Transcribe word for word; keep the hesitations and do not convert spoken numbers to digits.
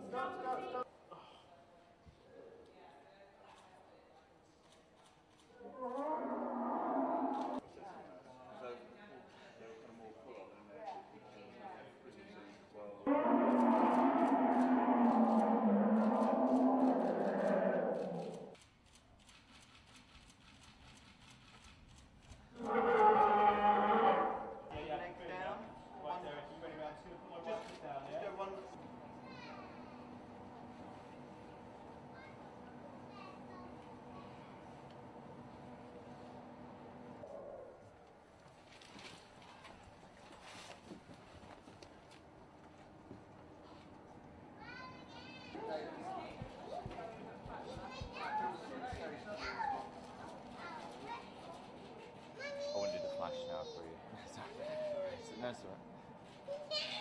Stop, stop, stop. I want to do the flash now for you. Sorry. No, sorry.